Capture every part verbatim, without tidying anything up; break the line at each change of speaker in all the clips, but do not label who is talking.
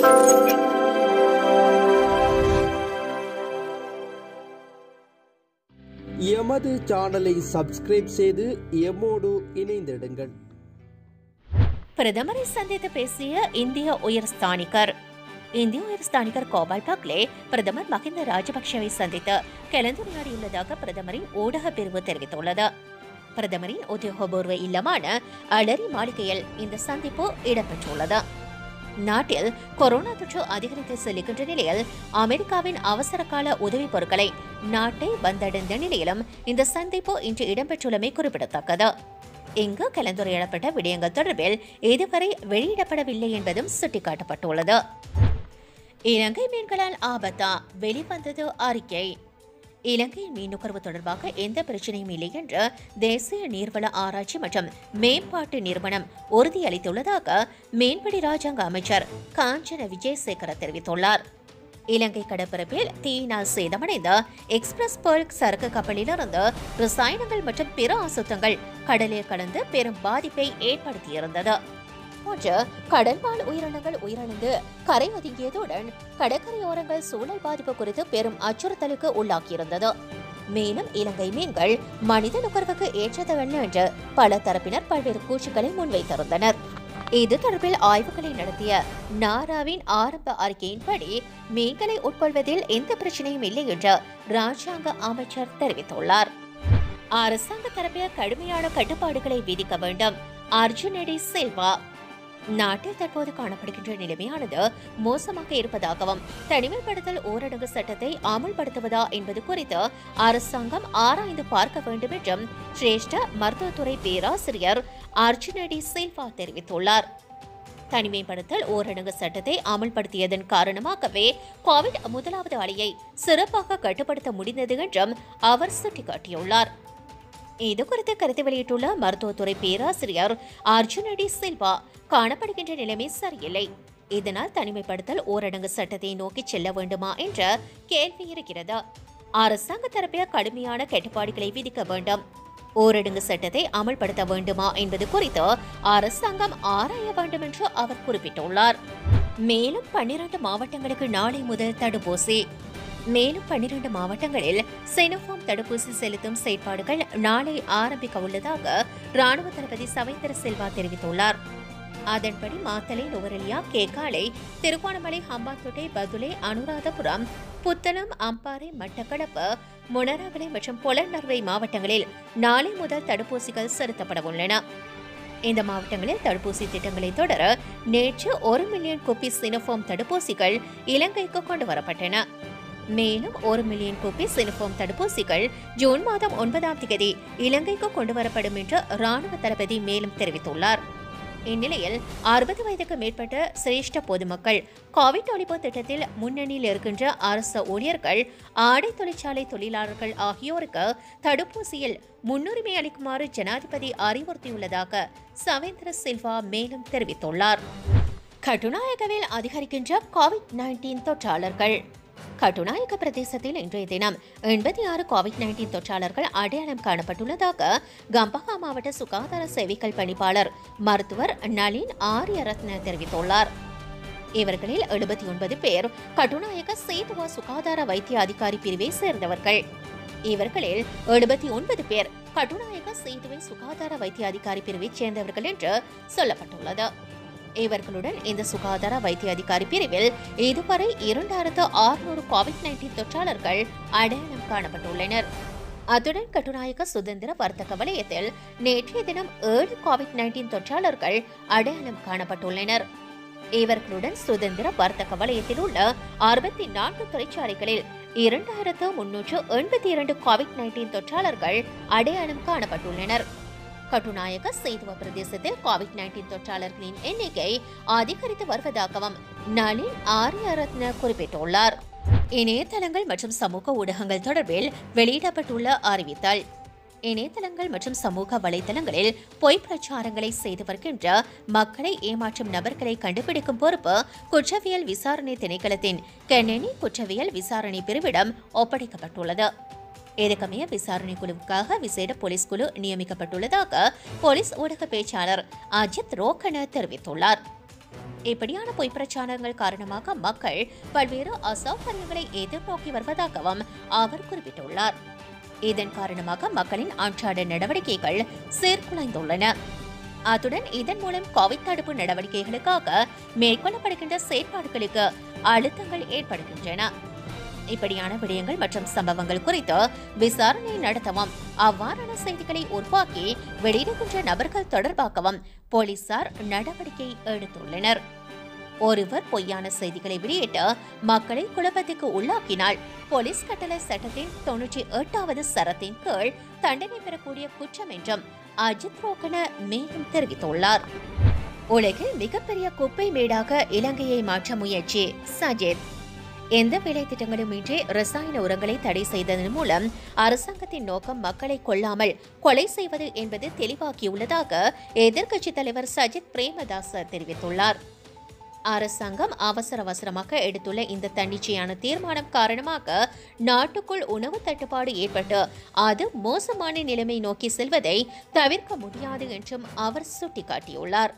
எமது சேனலை சப்ஸ்கிரைப் செய்து எம்மோடு இணைந்திடுங்கள்.
பிரதமரை சந்தித்து பேசிய இந்திய உயர்ஸ்தானிகர். இந்திய உயர்ஸ்தானிகர் கோபால் பக்லே பிரதமர் மஹிந்த ராஜபக்சவை சந்தித்து கலந்துரையாடியுள்ளதாக பிரதமரின் ஊடக பிரிவு தெரிவித்துள்ளது. பிரதமரின் உத்தியோகபூர்வ இல்லமான அலரி மாளிகையில் இந்த சந்திப்பு இடம்பெற்றுள்ளது. நாட்டில் கொரோனா தொற்று அதிகரித்து செல்கின்ற நிலையில் அமெரிக்காவின் அவசர கால உதவிப் பொருட்களை நாட்டை வந்தடைந்த நிலையிலும் இந்த சந்திப்பு இன்று இடம்பெற்றுள்ளமை குறிப்பிடத்தக்கது. இங்கு கலந்துரையாடப்பட்ட விடயங்கள் தொடர்பில் இதுவரை வெளியிடப்படவில்லை என்பதும் சுட்டிக்காட்டப்பட்டுள்ளது. இலங்கை மீன்களால் ஆபத்தா வெளிவந்தது அறிக்கை. இலங்கையின் மீன் நுகர்வு தொடர்பாக எந்த பிரச்சனையும் இல்லை என்று தேசிய நீர்வள ஆராய்ச்சி மற்றும் மேம்பாட்டு நிறுவனம் உறுதியளித்துள்ளதாக மீன்பிடி ராஜாங்க அமைச்சர் காஞ்சன விஜயசேகர தெரிவித்துள்ளார். இலங்கை கடற்பரப்பில் தீயினால் சேதமடைந்த எக்ஸ்பிரஸ் பேர்ல் சரக்கு கப்பலிலிருந்து ரசாயனங்கள் மற்றும் பிற அசுத்தங்கள் கடலில் கலந்து பெரும் பாதிப்பை ஏற்படுத்தியிருந்தது. போன்ற கடல்வாழ் உயிரினங்கள் உயிரிழந்து கரை ஒதுங்கியதுடன் கடற்கரையோரங்கள் சூழல் பாதிப்பு குறித்து பெரும் அச்சுறுத்தலுக்கு உள்ளாக்கியிருந்தது. மேலும் இலங்கை மீன்கள் மனித நுகர்வுக்கு ஏற்றதல்ல என்று பல தரப்பினர் பல்வேறு கூற்றுக்களை முன்வைத்திருந்தனர். இது தொடர்பில் ஆய்வுகளை நடத்திய நாராவின் ஆரம்ப அறிக்கையின்படி மீன்களை உட்கொள்வதில் எந்த பிரச்சனையும் இல்லை என்று ராஜாங்க அமைச்சர் தெரிவித்துள்ளார். அரசாங்க தரப்பில் கடுமையான கட்டுப்பாடுகளை விதிக்க வேண்டும். அர்ஜுனடி சில்வா. நாட்டில் தற்போது காணப்படுகின்ற நிலைமையானது மோசமாக இருப்பதாகவும் தனிமைப்படுத்தல் ஊரடங்கு சட்டத்தை அமல்படுத்துவதா என்பது குறித்து அரசாங்கம் ஆராய்ந்து பார்க்க வேண்டும் என்றும் சிரேஷ்ட மருத்துவத்துறை பேராசிரியர் அர்ஜுனடி சில்வா தெரிவித்துள்ளார். தனிமைப்படுத்தல் ஊரடங்கு சட்டத்தை அமல்படுத்தியதன் காரணமாகவே கோவிட் முதலாவது அலையை சிறப்பாக கட்டுப்படுத்த முடிந்தது என்றும் அவர் சுட்டிக்காட்டியுள்ளார். இதுகுறித்து கருத்து வெளியிட்டுள்ள மருத்துவத்துறை பேராசிரியர் அர்ஜுனடி சில்வா, காணப்படுகின்ற நிலைமை சரியில்லை. இதனால் தனிமைப்படுத்தல் ஊரடங்கு சட்டத்தை நோக்கி செல்ல வேண்டுமா என்ற கேள்வி இருக்கிறது. அரசாங்க தரப்பில் கடுமையான கட்டுப்பாடுகளை விதிக்க வேண்டும். ஊரடங்கு சட்டத்தை அமல்படுத்த வேண்டுமா என்பது குறித்து அரசாங்கம் ஆராய வேண்டும் என்று அவர் குறிப்பிட்டுள்ளார். மேலும் பன்னிரண்டு மாவட்டங்களுக்கு நாளை முதல் தடுப்பூசி. மேலும் பன்னிரண்டு மாவட்டங்களில் சினோஃபார்ம் தடுப்பூசி செலுத்தும் செயற்பாடுகள் நாளை ஆரம்பிக்க உள்ளதாக ராணுவ தளபதி சவேந்திர சில்வா தெரிவித்துள்ளார். அதன்படி மாத்தளை, நுவரெலியா, கேகாலை, திருகோணமலை, ஹம்பாந்தோட்டை, பதுளை, அனுராதபுரம், புத்தளம், அம்பாறை, மட்டக்களப்பு, முனராகலை மற்றும் பொலன்னறுவை மாவட்டங்களில் நாளை முதல் தடுப்பூசிகள் செலுத்தப்பட உள்ளன. இந்த மாவட்டங்களில் தடுப்பூசி திட்டங்களை தொடர நேற்று ஒரு மில்லியன் கோப்பி சினோஃபார்ம் தடுப்பூசிகள் இலங்கைக்கு கொண்டுவரப்பட்டன. மேலும் ஒரு மில்லியன் கோப்பி சினோஃபார்ம் தடுப்பூசிகள் ஜூன் மாதம் ஒன்பதாம் தேதி இலங்கைக்கு கொண்டுவரப்படும் என்று ராணுவ தளபதி மேலும் தெரிவித்துள்ளார். இந்நிலையில் அறுபது வயதுக்கு மேற்பட்ட சிரேஷ்ட பொதுமக்கள் கோவிட் ஒழிப்பு திட்டத்தில் முன்னணியில் இருக்கின்ற அரசு ஊழியர்கள், ஆடை தொழிற்சாலை தொழிலாளர்கள் ஆகியோருக்கு தடுப்பூசியில் முன்னுரிமை அளிக்குமாறு ஜனாதிபதி அறிவுறுத்தியுள்ளதாக சவேந்திர சில்வா மேலும் தெரிவித்துள்ளார். கட்டுநாயகவில் அதிகரிக்கின்ற கோவிட் நைன்டீன் தொற்றாளர்கள். கட்டுநாயக்க பிரதேசத்தில் இன்றைய தினம் எண்பத்தி ஆறு கோவிட் நைன்டீன் தொற்றாளர்கள் அடையாளம் காணப்பட்டுள்ளதாக கம்பஹா மாவட்ட சுகாதார சேவைகள் பணிப்பாளர் மருத்துவர் நளின் ஆரியரத்ன தெரிவித்துள்ளார். இவர்களில் எழுபத்தி ஒன்பது பேர் கட்டுநாயக்க சேதுவா சுகாதார வைத்திய அதிகாரி பிரிவை சேர்ந்தவர்கள். இவர்களில் எழுபத்தி ஒன்பது பேர் கட்டுநாயக்க சேதுவை சுகாதார வைத்திய அதிகாரி பிரிவை சேர்ந்தவர்கள் என்று சொல்லப்பட்டுள்ளது. இவர்களுடன் இந்த சுகாதார வைத்திய அதிகாரி பிரிவில் இதுவரை இரண்டாயிரத்து அறுநூறு கோவிட் நைன்டீன் தொற்றாளர்கள் அடையாளம் காணப்பட்டுள்ளனர். அத்துடன் கட்டுநாயக்க சுதந்திர வர்த்தக வலயத்தில் நேற்றைய தினம் ஏழு கோவிட் நைன்டீன் தொற்றாளர்கள் அடையாளம் காணப்பட்டுள்ளனர். இவர்களுடன் சுதந்திர வர்த்தக வலயத்தில் உள்ள அறுபத்தி நான்கு தொழிற்சாலைகளில் இரண்டாயிரத்து முன்னூற்று எண்பத்தி இரண்டு கோவிட் நைன்டீன் தொற்றாளர்கள் அடையாளம் காணப்பட்டுள்ளனர். கட்டுநாயக்க சேதுவ பிரதேசத்தில் கோவிட் நைன்டீன் தொற்றாளர்களின் எண்ணிக்கை அதிகரித்து வருவதாகவும் நளின் ஆரியரத்ன குறிப்பிட்டுள்ளார். இணையதளங்கள் மற்றும் சமூக ஊடகங்கள் தொடர்பில் வெளியிடப்பட்டுள்ள அறிவித்தல். இணையதளங்கள் மற்றும் சமூக வலைதளங்களில் பொய் பிரச்சாரங்களை செய்து வருகின்ற மக்களை ஏமாற்றும் நபர்களை கண்டுபிடிக்கும் பொறுப்பு குற்றவியல் விசாரணை திணைக்களத்தின் கென்னனி குற்றவியல் விசாரணை பிரிவிடம் ஒப்படைக்கப்பட்டுள்ளது. இதற்கமைய விசாரணை குழுவுக்காக விசேட போலீஸ் குழு நியமிக்கப்பட்டுள்ளதாக போலீஸ் ஊடக பேச்சாளர் அஜித் ரோக்கன தெரிவித்துள்ளார். இப்படியான பொய் பிரச்சாரங்கள் காரணமாக மக்கள் பல்வேறு அசௌகரியங்களை எதிர்நோக்கி வருவதாகவும் அவர் குறிப்பிட்டுள்ளார். இதன் காரணமாக மக்களின் அன்றாட நடவடிக்கைகள் சீர்குலைந்துள்ளன. அத்துடன் இதன் மூலம் கோவிட் தடுப்பு நடவடிக்கைகளுக்காக மேற்கொள்ளப்படுகின்ற செயற்பாடுகளுக்கு அழுத்தங்கள் ஏற்படுகின்றன. இப்படியான விடயங்கள் மற்றும் சம்பவங்கள் குறித்து விசாரணை நடத்தவும் அவ்வாறான செய்திகளை உருவாக்கி வெளியிடுகின்ற நபர்கள் தொடர்பாகவும் போலீசார் நடவடிக்கை எடுத்துள்ளனர். ஒருவர் பொய்யான செய்திகளை வெளியிட்டு மக்களை குழப்பத்துக்கு உள்ளாக்கினால் போலீஸ் கட்டளை சட்டத்தின் தொன்னூற்றி எட்டாவது சரத்தின் கீழ் தண்டனை பெறக்கூடிய குற்றம் என்றும் அஜித் ரோகன மேலும் தெரிவித்துள்ளார். உலகில் மிகப்பெரிய குப்பை மேடாக இலங்கையை மாற்ற முயற்சி சஜித். எந்த வேலை திட்டங்களும் இன்றி ரசாயன உரங்களை தடை செய்ததன் மூலம் அரசாங்கத்தின் நோக்கம் மக்களை கொல்லாமல் கொலை செய்வது என்பது தெளிவாகியுள்ளதாக எதிர்க்கட்சித் தலைவர் சஜித் பிரேமதாச தெரிவித்துள்ளார். அரசாங்கம் அவசர அவசரமாக எடுத்துள்ள இந்த தன்னிச்சையான தீர்மானம் காரணமாக நாட்டுக்குள் உணவு தட்டுப்பாடு ஏற்பட்டு அது மோசமான நிலைமை நோக்கி செல்வதை தவிர்க்க முடியாது என்றும் அவர் சுட்டிக்காட்டியுள்ளார்.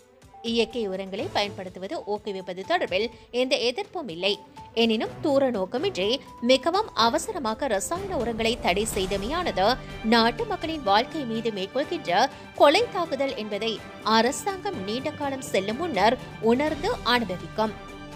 இயற்கை உரங்களை பயன்படுத்துவது ஊக்குவிப்பது தொடர்பில் எந்த எதிர்ப்பும் இல்லை. எனினும் தூர நோக்கமின்றி மிகவும் அவசரமாக ரசாயன உரங்களை தடை செய்தமையானது நாட்டு மக்களின் வாழ்க்கை மீது மேற்கொள்கின்ற கொலை தாக்குதல் என்பதை அரசாங்கம் நீண்ட காலம் செல்லும் முன்னர் உணர்ந்து அனுபவிக்கும்.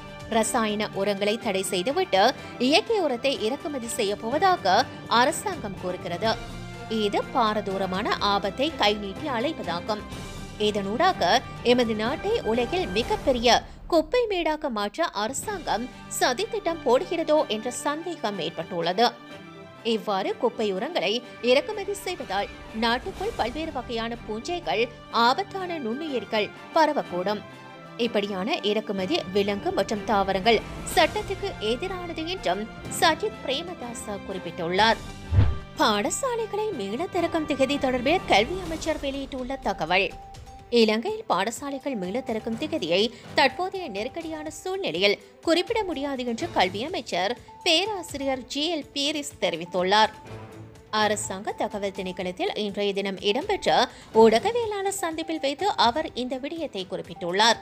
ரசாயன உரங்களை தடை செய்துவிட்டு இயற்கை உரத்தை இறக்குமதி செய்ய போவதாக அரசாங்கம் கூறுகிறது. இது பாரதூரமான ஆபத்தை கை நீட்டி அழைப்பதாகும். இதனூடாக எமது நாட்டை உலகில் மிகப்பெரிய குப்பை மேடாக மாற்ற அரசாங்கம் சதித்திட்டம் போடுகிறதோ என்ற சந்தேகம் ஏற்பட்டுள்ளது. இவ்வாறு குப்பை உரங்களை இறக்குமதி செய்வதால் நாட்டுக்குள் பல்வேறு வகையான பூஞ்சைகள், ஆபத்தான நுண்ணுயிர்கள் பரவக்கூடும். இப்படியான இறக்குமதி விலங்கு மற்றும் தாவரங்கள் சட்டத்துக்கு எதிரானது என்றும் சஜித் பிரேமதாச குறிப்பிட்டுள்ளார். பாடசாலைகளை மீள திறக்கும் திகதி தொடர்பில் கல்வி அமைச்சர் வெளியிட்டுள்ள தகவல். இலங்கையில் பாடசாலைகள் மீள திறக்கும் திகதியை தற்போதைய நெருக்கடியான சூழ்நிலையில் குறிப்பிட முடியாது என்று கல்வி அமைச்சர் பேராசிரியர் ஜி எல் பீரிஸ் தெரிவித்துள்ளார். அரசாங்க தகவல் திணைக்களத்தில் இன்றைய தினம் இடம்பெற்ற ஊடகவியலாளர் சந்திப்பில் வைத்து அவர் இந்த விடயத்தை குறிப்பிட்டுள்ளார்.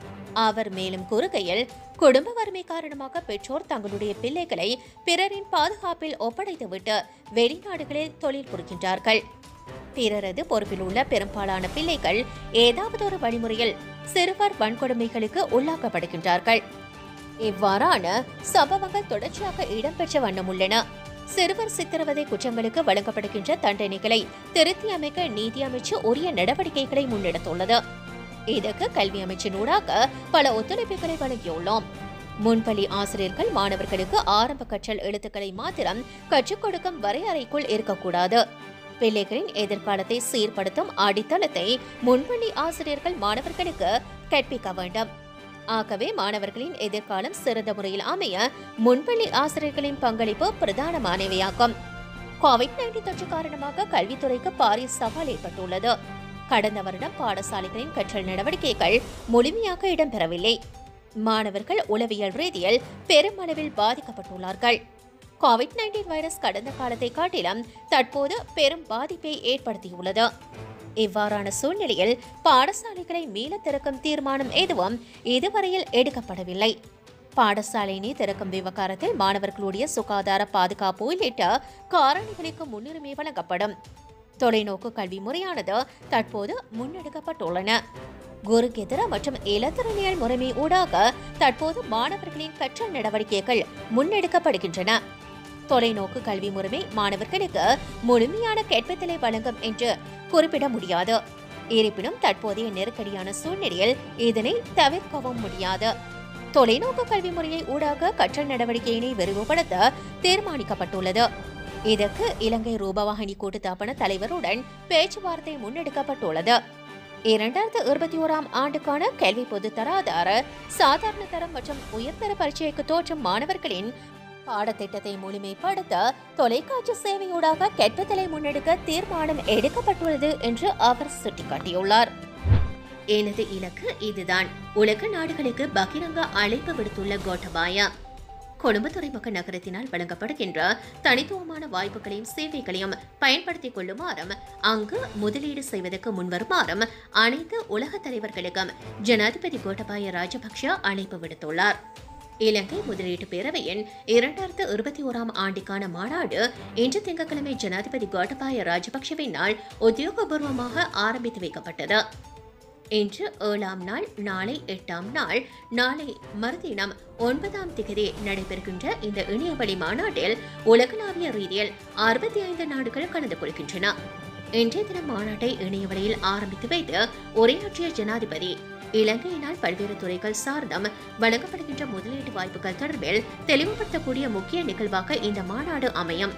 அவர் மேலும் கூறுகையில், குடும்ப வறுமை காரணமாக பெற்றோர் தங்களுடைய பிள்ளைகளை பிறரின் பாதுகாப்பில் ஒப்படைத்துவிட்டு வெளிநாடுகளில் தொழில் புரிகின்றார்கள். பிறரது பொறுப்பில் உள்ள பெரும்பாலான பிள்ளைகள் ஏதாவது ஒரு வழிமுறையில் சிறுவர் வன்கொடுமைகளுக்கு உள்ளாக்கப்படுகின்றார்கள். இவ்வாறான சம்பவங்கள் தொடர்ச்சியாக இடம்பெற்ற வண்ணம் உள்ளன. சிறுவர் சித்திரவதை குற்றங்களுக்கு வழங்கப்படுகின்ற தண்டனைகளை திருத்தி அமைக்க நீதி அமைச்சு உரிய நடவடிக்கைகளை முன்னெடுத்துள்ளது. இதற்கு கல்வி அமைச்சினூடாக பல ஒத்துழைப்புகளை வழங்கியுள்ளோம். முன்பள்ளி ஆசிரியர்கள் மாணவர்களுக்கு ஆரம்ப கற்றல் எழுத்துக்களை மாத்திரம் கற்றுக் கொடுக்கும் வரையறைக்குள் இருக்கக்கூடாது. பிள்ளைகளின் எதிர்காலத்தை சீர்படுத்தும் அடித்தளத்தை முன்பள்ளி ஆசிரியர்கள் மாணவர்களுக்கு கற்பிக்க வேண்டும். ஆகவே மாணவர்களின் எதிர்காலம் சிறந்த முறையில் அமைய முன்பள்ளி ஆசிரியர்களின் பங்களிப்பு பிரதானமானவையாகும். கோவிட் நைன்டீன் தொற்று காரணமாக கல்வித்துறைக்கு பாரிய சவால் ஏற்பட்டுள்ளது. கடந்த வருடம் பாடசாலைகளின் கற்றல் நடவடிக்கைகள் முழுமையாக இடம்பெறவில்லை. மாணவர்கள் உளவியல் ரீதியில் பெருமளவில் பாதிக்கப்பட்டுள்ளார்கள். கோவிட் நைன்டீன் வைரஸ் கடந்த காலத்தை காட்டிலும் தற்போது பெரும் பாதிப்பை ஏற்படுத்தியுள்ளது. இவ்வாறான சூழ்நிலையில் பாடசாலைகளை மீள திறக்கும் தீர்மானம் எதுவும் இதுவரையில் எடுக்கப்படவில்லை. பாடசாலையினை திறக்கும் விவகாரத்தில் மாணவர்களுடைய சுகாதார பாதுகாப்பு உள்ளிட்ட காரணிகளுக்கு முன்னுரிமை வழங்கப்படும். தொலைநோக்கு கல்வி முறையானது தற்போது முன்னெடுக்கப்பட்டுள்ளன. குருகெதிர மற்றும் இலத்திரனியல் முறைமை ஊடாக தற்போது மாணவர்களின் கற்றல் நடவடிக்கைகள் முன்னெடுக்கப்படுகின்றன. தொலைநோக்கு கல்வி முறைமை மாணவர்களுக்கு முழுமையான கற்பித்தலை வழங்கும் என்று குறிப்பிட முடியாது. இருப்பினும் தற்போதைய நெருக்கடியான சூழ்நிலையில் இதனை தவிர்க்கவும் முடியாது. தொலைநோக்கு கல்வி முறையை ஊடாக கற்றல் நடவடிக்கையினை விரிவுபடுத்த தீர்மானிக்கப்பட்டுள்ளது. இதற்கு இலங்கை ரூபவாகினி கூட்டுத்தாபன தலைவருடன் பேச்சுவார்த்தை முன்னெடுக்கப்பட்டுள்ளது. இரண்டாயிரத்து இருபத்தி ஓராம் ஆண்டுக்கான கல்வி பொது தராதார சாதாரண தரம் மற்றும் உயர்தர பரீட்சைக்கு தோற்றும் மாணவர்களின் பாடத்திட்டத்தை முழுமைப்படுத்த தொலைக்காட்சி சேவையூடாக கற்பித்தலை முன்னெடுக்க தீர்மானம் எடுக்கப்பட்டுள்ளது என்று அவர் சுட்டிக்காட்டியுள்ளார். எனது இலக்கு இதுதான், உலக நாடுகளுக்கு பகிரங்க அழைப்பு விடுத்துள்ள கோட்டபாய. கொழும்பு துறைமுக நகரத்தினால் வழங்கப்படுகின்ற தனித்துவமான வாய்ப்புகளையும் சேவைகளையும் பயன்படுத்திக் கொள்ளுமாறும் அங்கு முதலீடு செய்வதற்கு முன்வருமாறும் அனைத்து உலக தலைவர்களுக்கும் ஜனாதிபதி கோட்டபாய ராஜபக்ஷ அழைப்பு விடுத்துள்ளார். இலங்கை முதலீட்டு பேரவையின் இரண்டாயிரத்து இருபத்தி ஓராம் ஆண்டுக்கான மாநாடு இன்று திங்கட்கிழமை ஜனாதிபதி கோட்டபாய ராஜபக்ஷவினால் உத்தியோகபூர்வமாக ஆரம்பித்து வைக்கப்பட்டது. இன்று ஏழாம் நாள், நாளை எட்டாம் நாள், நாளை மறுதினம் ஒன்பதாம் திகதி நடைபெறுகின்ற இந்த இணையவழி மாநாட்டில் உலகளாவிய ரீதியில் அறுபத்தி ஐந்து நாடுகள் கலந்து கொள்கின்றன. இன்றைய தினம் மாநாட்டை இணையவழியில் ஆரம்பித்து வைத்து உரையாற்றிய ஜனாதிபதி இலங்கையினால் பல்வேறு துறைகள் சார்ந்தும் வழங்கப்படுகின்ற முதலீட்டு வாய்ப்புகள் தொடர்பில் தெளிவுபடுத்தக்கூடிய முக்கிய நிகழ்வாக இந்த மாநாடு அமையும்.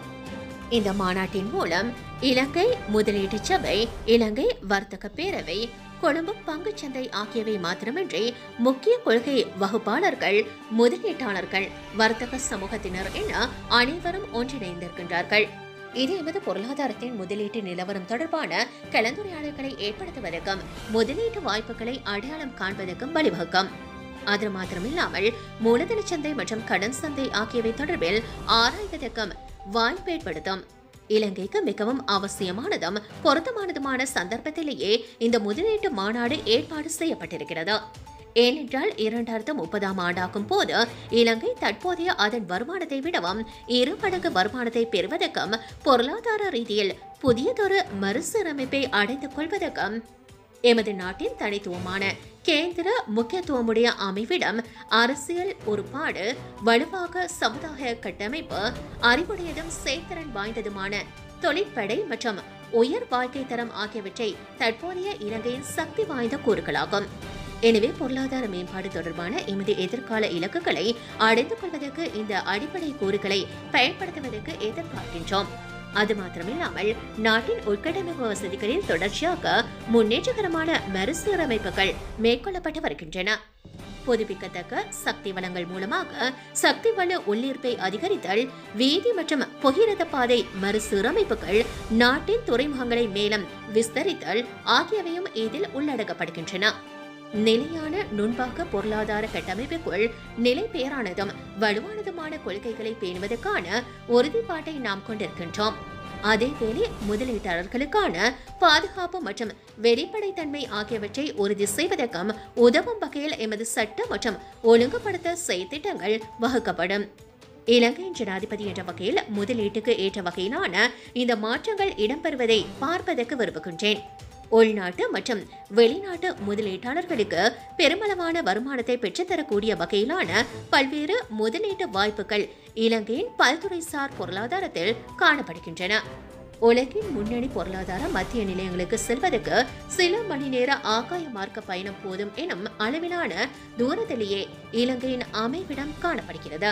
இந்த மாநாட்டின் மூலம் இலங்கை முதலீட்டு சபை, இலங்கை வர்த்தக பேரவை, கொழும்பு பங்குச்சந்தை ஆகியவை மாத்திரமின்றி முக்கிய கொள்கை வகுப்பாளர்கள், முதலீட்டாளர்கள், வர்த்தக சமூகத்தினர் என அனைவரும் ஒன்றிணைந்திருக்கின்றார்கள். இது எமது பொருளாதாரத்தின் முதலீட்டு நிலவரம் தொடர்பான கலந்துரையாடல்களை ஏற்படுத்துவதற்கும் முதலீட்டு வாய்ப்புகளை அடையாளம் காண்பதற்கும் வழிவகுக்கும். அது மாத்திரமில்லாமல் மூலதன சந்தை மற்றும் கடன் சந்தை ஆகியவை தொடர்பில் ஆராய்வதற்கும் வாய்ப்பு ஏற்படுத்தும். இலங்கைக்கு மிகவும் அவசியமானதும் பொருத்தமானதுமான சந்தர்ப்பத்திலேயே இந்த முதலீட்டு மாநாடு ஏற்பாடு செய்யப்பட்டிருக்கிறது. ஏனென்றால் இரண்டாயிரத்து முப்பதாம் ஆண்டாகும் போது இலங்கை தற்போதைய அதன் வருமானத்தை விடவும் இரு மடங்கு வருமானத்தை பெறுவதற்கும் பொருளாதார ரீதியில் புதியதொரு மறுசீரமைப்பை அடைந்து கொள்வதற்கும் எமது நாட்டின் தனித்துவமான கேந்திர முக்கியத்துவமுடைய அமைவிடம், அரசியல் ஒருபாடு, வலுவாக சமுதாய கட்டமைப்பு, அறிவுடையதும் செயற்திறன் வாய்ந்ததுமான தொழிற்படை மற்றும் உயர் வாழ்க்கை தரம் ஆகியவற்றை தற்போதைய இலங்கையின் சக்தி வாய்ந்த கூறுகளாகும். எனவே பொருளாதார மேம்பாடு தொடர்பான எமது எதிர்கால இலக்குகளை அடைந்து கொள்வதற்கு இந்த அடிப்படை கூறுகளை பயன்படுத்துவதற்கு எதிர்பார்க்கின்றோம். அது மாத்திரமில்லாமல் நாட்டின் உட்கட்டமைப்பு வசதிகளில் தொடர்ச்சியாக முன்னேற்றகரமான மறுசீரமைப்புகள் மேற்கொள்ளப்பட்டு வருகின்றன. புதுப்பிக்கத்தக்க சக்தி வளங்கள் மூலமாக சக்தி வள உள்ளீர்ப்பை அதிகரித்தல், வீதி மற்றும் புகையிரத பாதை மறுசீரமைப்புகள், நாட்டின் துறைமுகங்களை மேலும் விஸ்தரித்தல் ஆகியவையும் இதில் உள்ளடக்கப்படுகின்றன. நிலையான நுண்பாக்க பொருளாதார கட்டமைப்புக்குள் நிலை பேரானதும் வலுவானதுமான கொள்கைகளை பேணுவதற்கான உறுதிப்பாட்டை நாம் கொண்டிருக்கின்றோம். அதேவேளை முதலீட்டாளர்களுக்கான பாதுகாப்பு மற்றும் வெளிப்படைத்தன்மை ஆகியவற்றை உறுதி செய்வதற்கும் உதவும் வகையில் எமது சட்ட மற்றும் ஒழுங்குபடுத்த செயற்திட்டங்கள் வகுக்கப்படும். இலங்கையின் ஜனாதிபதி என்ற வகையில் முதலீட்டுக்கு ஏற்ற வகையிலான இந்த மாற்றங்கள் இடம்பெறுவதை பார்ப்பதற்கு விரும்புகின்றேன். உள்நாட்டு மற்றும் வெளிநாட்டு முதலீட்டாளர்களுக்கு பெருமளவான வருமானத்தை பெற்றுத்தரக்கூடிய வகையிலான பல்வேறு முதலீட்டு வாய்ப்புகள் இலங்கையின் பல்துறைசார் பொருளாதாரத்தில் காணப்படுகின்றன. உலகின் முன்னணி பொருளாதார மத்திய நிலையங்களுக்கு செல்வதற்கு சில மணி நேர ஆகாய மார்க்க பயணம் போதும் எனும் அளவிலான தூரத்திலேயே இலங்கையின் அமைவிடம் காணப்படுகிறது.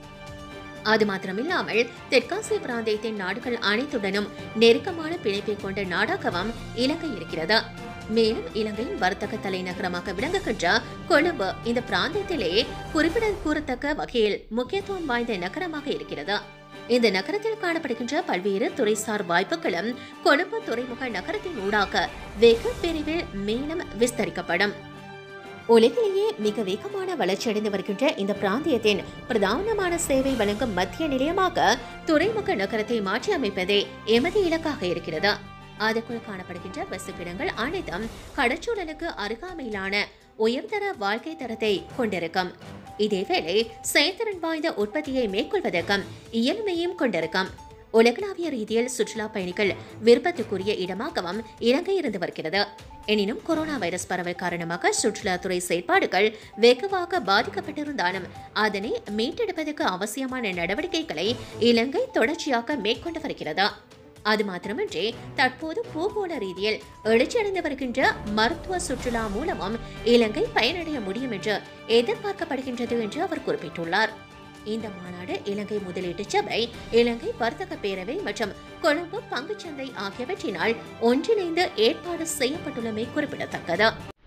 அது மாத்திரமில்லாமல் தெற்காசிய பிராந்தியத்தின் நாடுகள் அனைத்துடனும் நெருக்கமான பிணைப்பை கொண்ட நாடாகவும் இலங்கை இருக்கிறது. மேலும் இலங்கையின் வர்த்தக தலைநகரமாக விளங்குகின்ற கொழும்பு இந்த பிராந்தியத்திலே குறிப்பிட கூறத்தக்க வகையில் முக்கியத்துவம் வாய்ந்த நகரமாக இருக்கிறது. இந்த நகரத்தில் காணப்படுகின்ற பல்வேறு துறைசார் வாய்ப்புகளும் கொழும்பு துறைமுக நகரத்தின் ஊடாக வெகு விரைவில் மேலும் விஸ்தரிக்கப்படும். உலகிலேயே மிக வேகமான வளர்ச்சியடைந்து வருகின்ற இந்த பிராந்தியத்தின் பிரதானமான சேவை வழங்கும் மத்திய நிலையமாக துறைமுக நகரத்தை மாற்றி அமைப்பதே எமது இலக்காக இருக்கிறது. அதற்குள் காணப்படுகின்ற வசிப்பிடங்கள் அனைத்தும் கடற்சூழலுக்கு அருகாமையிலான உயர்தர வாழ்க்கை தரத்தை கொண்டிருக்கும். இதேவேளை செயற்திறன் வாய்ந்த உற்பத்தியை மேற்கொள்வதற்கும் இயலுமையும் கொண்டிருக்கும். உலகளாவிய ரீதியில் சுற்றுலா பயணிகள் விருப்பத்துக்குரிய இடமாகவும் இலங்கை இருந்து வருகிறது. எனினும் கொரோனா வைரஸ் பரவல் காரணமாக சுற்றுலாத்துறை செயற்பாடுகள் வெகுவாக பாதிக்கப்பட்டிருந்தாலும் அதனை மீட்டெடுப்பதற்கு அவசியமான நடவடிக்கைகளை இலங்கை தொடர்ச்சியாக மேற்கொண்டு வருகிறது. அது மாத்திரமின்றி தற்போது பூகோள ரீதியில் எழுச்சியடைந்து வருகின்ற மருத்துவ சுற்றுலா மூலமும் இலங்கை பயனடைய முடியும் என்று எதிர்பார்க்கப்படுகின்றது என்று அவர் குறிப்பிட்டுள்ளார். இந்த மாநாடு இலங்கை முதலீட்டு சபை, இலங்கை வர்த்தக பேரவை மற்றும் கொழும்பு பங்குச்சந்தை ஆகியவற்றினால் ஒன்றிணைந்து ஏற்பாடு செய்யப்பட்டுள்ளமை குறிப்பிடத்தக்கது.